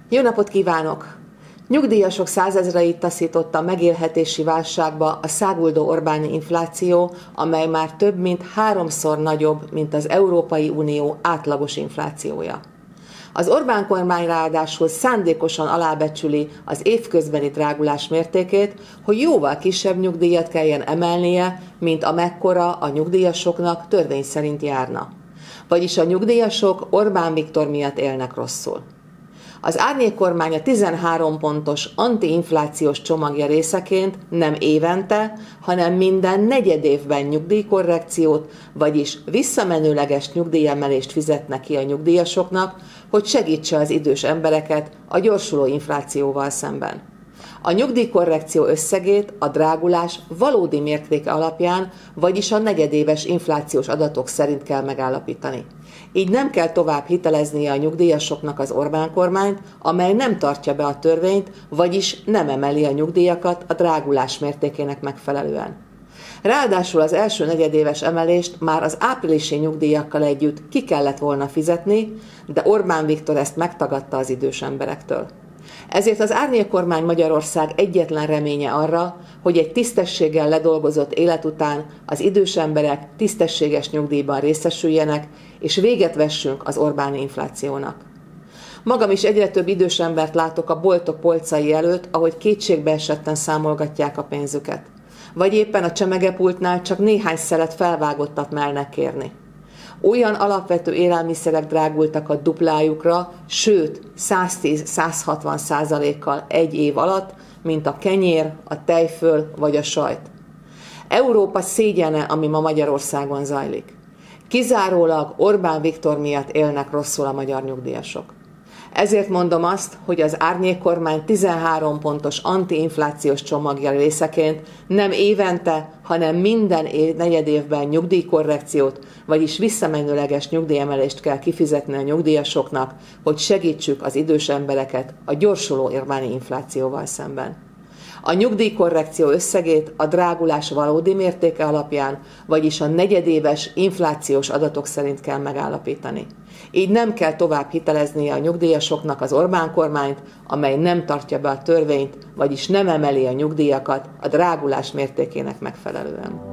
Jó napot kívánok! Nyugdíjasok százezreit taszította megélhetési válságba a száguldó Orbáni infláció, amely már több mint 3-szor nagyobb, mint az Európai Unió átlagos inflációja. Az Orbán kormány ráadásul szándékosan alábecsüli az évközbeni drágulás mértékét, hogy jóval kisebb nyugdíjat kelljen emelnie, mint amekkora a nyugdíjasoknak törvény szerint járna. Vagyis a nyugdíjasok Orbán Viktor miatt élnek rosszul. Az árnyékkormány a 13 pontos antiinflációs csomagja részeként nem évente, hanem minden negyedévben nyugdíjkorrekciót, vagyis visszamenőleges nyugdíjemelést fizetne ki a nyugdíjasoknak, hogy segítse az idős embereket a gyorsuló inflációval szemben. A nyugdíjkorrekció összegét a drágulás valódi mértéke alapján, vagyis a negyedéves inflációs adatok szerint kell megállapítani. Így nem kell tovább hiteleznie a nyugdíjasoknak az Orbán kormányt, amely nem tartja be a törvényt, vagyis nem emeli a nyugdíjakat a drágulás mértékének megfelelően. Ráadásul az első negyedéves emelést már az áprilisi nyugdíjakkal együtt ki kellett volna fizetni, de Orbán Viktor ezt megtagadta az idős emberektől. Ezért az árnyékkormány Magyarország egyetlen reménye arra, hogy egy tisztességgel ledolgozott élet után az idős emberek tisztességes nyugdíjban részesüljenek, és véget vessünk az Orbáni inflációnak. Magam is egyre több idős embert látok a boltok polcai előtt, ahogy kétségbeesetten számolgatják a pénzüket. Vagy éppen a csemegepultnál csak néhány szelet felvágottat mernek kérni. Olyan alapvető élelmiszerek drágultak a duplájukra, sőt 110-160%-kal egy év alatt, mint a kenyér, a tejföl vagy a sajt. Európa szégyene, ami ma Magyarországon zajlik. Kizárólag Orbán Viktor miatt élnek rosszul a magyar nyugdíjasok. Ezért mondom azt, hogy az árnyékkormány 13 pontos antiinflációs csomagja részeként nem évente, hanem minden negyedévben nyugdíjkorrekciót, vagyis visszamenőleges nyugdíjemelést kell kifizetni a nyugdíjasoknak, hogy segítsük az idős embereket a gyorsuló Orbáni inflációval szemben. A nyugdíjkorrekció összegét a drágulás valódi mértéke alapján, vagyis a negyedéves inflációs adatok szerint kell megállapítani. Így nem kell tovább hiteleznie a nyugdíjasoknak az Orbán kormányt, amely nem tartja be a törvényt, vagyis nem emeli a nyugdíjakat a drágulás mértékének megfelelően.